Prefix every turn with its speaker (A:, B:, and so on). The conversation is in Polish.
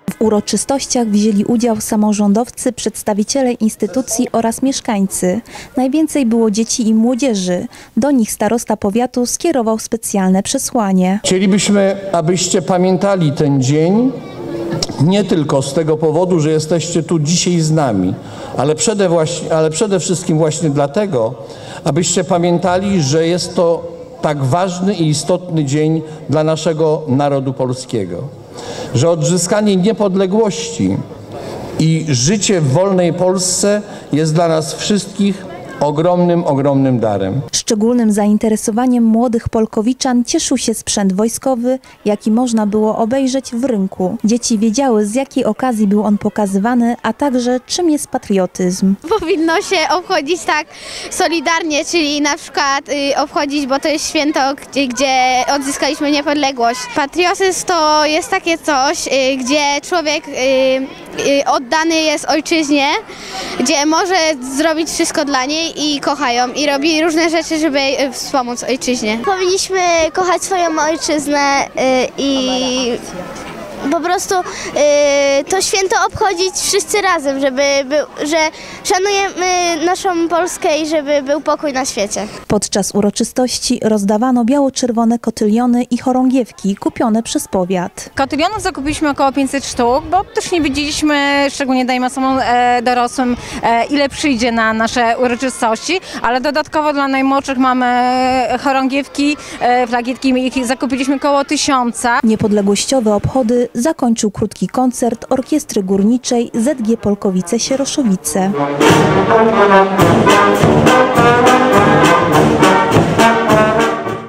A: W uroczystościach wzięli udział samorządowcy, przedstawiciele instytucji oraz mieszkańcy. Najwięcej było dzieci i młodzieży. Do nich starosta powiatu skierował specjalne przesłanie.
B: Chcielibyśmy, abyście pamiętali ten dzień nie tylko z tego powodu, że jesteście tu dzisiaj z nami, ale przede wszystkim właśnie dlatego, abyście pamiętali, że jest to tak ważny i istotny dzień dla naszego narodu polskiego. Że odzyskanie niepodległości i życie w wolnej Polsce jest dla nas wszystkich ogromnym darem.
A: Szczególnym zainteresowaniem młodych polkowiczan cieszył się sprzęt wojskowy, jaki można było obejrzeć w rynku. Dzieci wiedziały, z jakiej okazji był on pokazywany, a także czym jest patriotyzm.
C: Powinno się obchodzić tak solidarnie, czyli na przykład obchodzić, bo to jest święto, gdzie odzyskaliśmy niepodległość. Patriotyzm to jest takie coś, gdzie człowiek oddany jest ojczyźnie, gdzie może zrobić wszystko dla niej i kocha ją i robi różne rzeczy, żeby wspomóc ojczyźnie.
D: Powinniśmy kochać swoją ojczyznę i po prostu to święto obchodzić wszyscy razem, że szanujemy naszą Polskę i żeby był pokój na świecie.
A: Podczas uroczystości rozdawano biało-czerwone kotyliony i chorągiewki kupione przez powiat.
E: Kotylionów zakupiliśmy około 500 sztuk, bo też nie wiedzieliśmy, szczególnie dajmy osobom dorosłym, ile przyjdzie na nasze uroczystości, ale dodatkowo dla najmłodszych mamy chorągiewki, plakietki, ich zakupiliśmy około 1000.
A: Niepodległościowe obchody zakończył krótki koncert Orkiestry Górniczej ZG Polkowice-Sieroszowice.